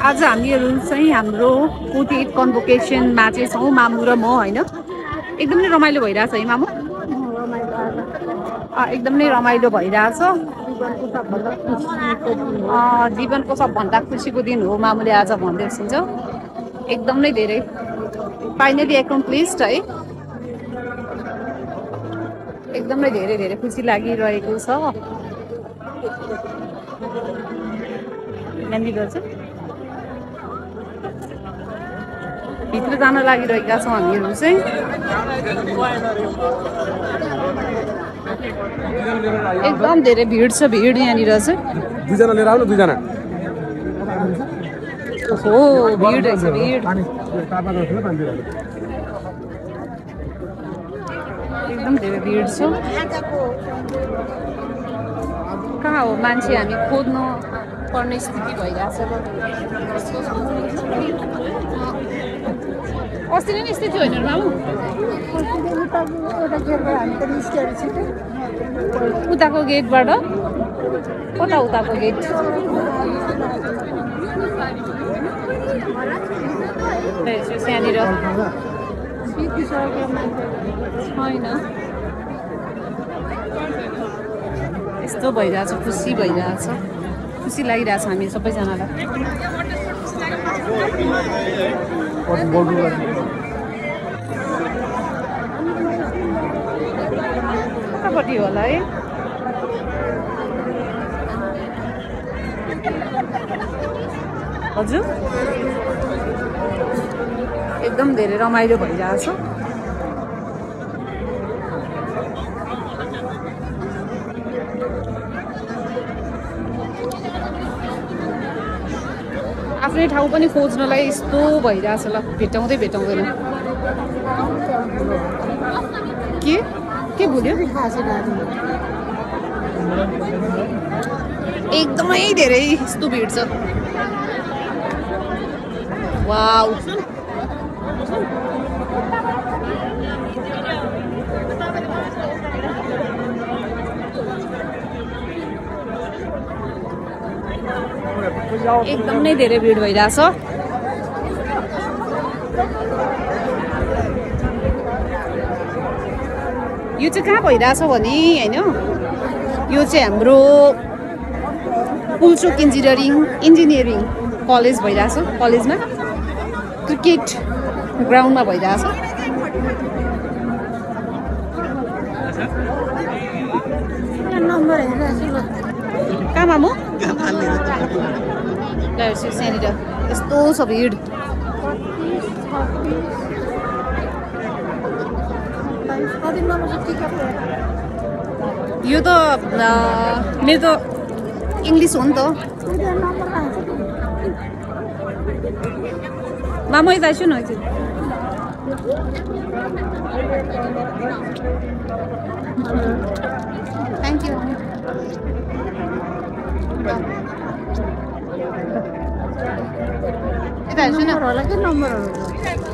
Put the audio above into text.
आज हामीहरू चाहिँ हाम्रो 48 कन्भोकेसनमा चाहिँ छौँ, मामु र म होइन। एकदमै रमाइलो भइरहेछ है मामु, एकदमै रमाइलो भइरहेछ। जीवनको सबभन्दा खुसीको दिन हो मामुले आज भन्दै छिन्छ। एकदमै धेरै फाइनली एक्कम्प्लिस्ड है, एकदमै धेरै धेरै खुसी लागिरहेको छ। यहाँनिर चाहिँ भित्र जान लागिरहेका छौँ हामीहरू चाहिँ। एकदम धेरै भिड छ, भिड यहाँनिर चाहिँ। दुईजना लिएर आउनु, दुईजना हो भिड रहेछ, भिड एकदम धेरै भिड छ। कहाँ हो मान्छे हामी खोज्नु पर्ने स्थिति भइरहेछ। अस्ति नै यस्तै थियो होइन मामु? उताको गेटबाट कता उताको गेट? त्यहाँनिर छैन। यस्तो भइरहेछ, खुसी भइरहेछ, खुसी लागिरहेछ हामी सबैजनालाई। कतापट्टि होला है? हजुर एकदम धेरै रमाइलो भइरहेछ। आफ्नै ठाउँ पनि खोज्नलाई यस्तो भइरहेछ। ल भेटाउँदै भेटाउँदैन के भुल्यो? एकदमै धेरै यस्तो भिड छ। वाउ एकदमै धेरै भिड भइरहेछ। यो चाहिँ कहाँ भइरहेछ भने होइन, यो चाहिँ हाम्रो पुल्चोक इन्जिनियरिङ कलेज भइरहेछ। कलेजमा क्रिकेट ग्राउन्डमा भइरहेछ। कहाँ मामु? यहाँनिर यस्तो छ भिड। यो त मेरो त इङ्ग्लिस हो नि त। मामु यता छु न। Thank you. यता हेर्छु न होला के नम्बरहरू।